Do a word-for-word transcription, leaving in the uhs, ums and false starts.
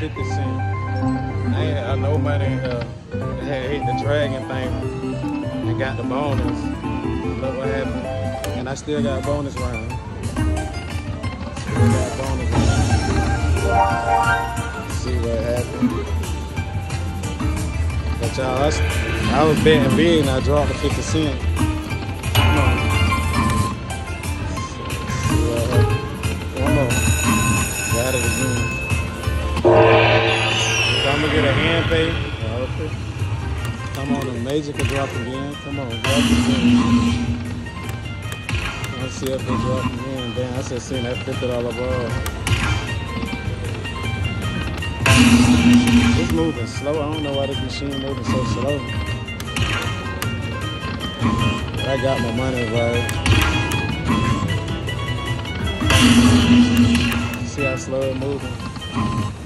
fifty cent. I ain't had no money in here. I had hit the dragon thing and got the bonus. Look what happened. And I still got bonus round. Still got bonus round. Let's see what happened. But y'all, I, I was betting big and I dropped the fifty cent. Come on. Let's see what happened. One more. Got it again. So I'm gonna get a hand pay. Okay. Come on, the major can drop again. Come on, drop again. Let's see if they drop again. Damn, I just seen that fifty dollar ball. It's moving slow. I don't know why this machine moving so slow. But I got my money right. See how slow it moving.